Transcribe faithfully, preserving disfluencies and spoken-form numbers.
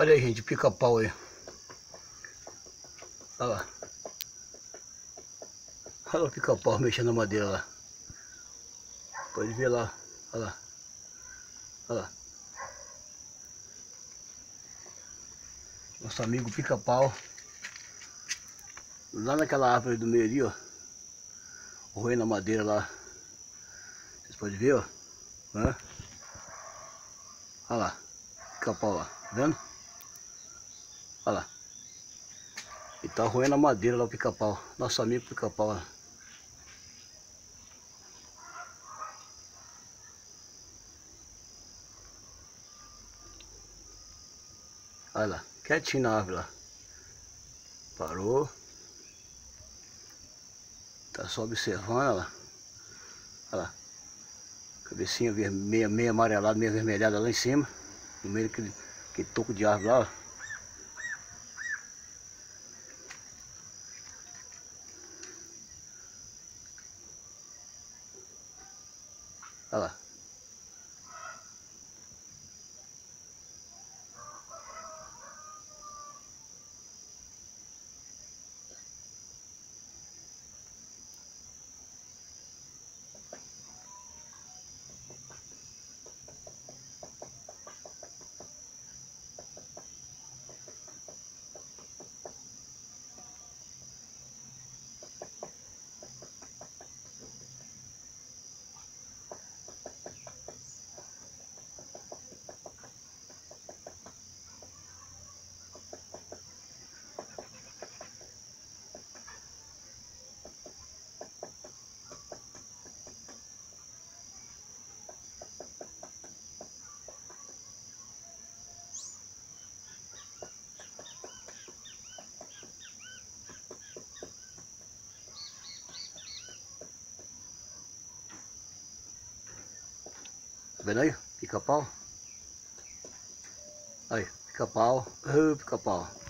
Olha aí, gente, pica-pau aí. Olha lá. Olha o pica-pau mexendo na madeira lá. Pode ver lá. Olha lá. Olha lá. Nosso amigo pica-pau. Lá naquela árvore do meio ali, ó. Roendo a madeira lá. Vocês podem ver, ó. Hã? Olha lá. Pica-pau lá. Tá vendo? Olha lá. Ele tá roendo a madeira lá, o pica-pau. Nosso amigo pica-pau lá. Olha lá. Quietinho na árvore lá. Parou. Tá só observando, olha lá. Olha lá. Cabecinha meio, meio amarelada, meio vermelhada lá em cima. No meio daquele, daquele toco de árvore lá, ó. Olha lá. Tá vendo aí? Pica-pau. Aí, pica-pau. Ah, pica-pau.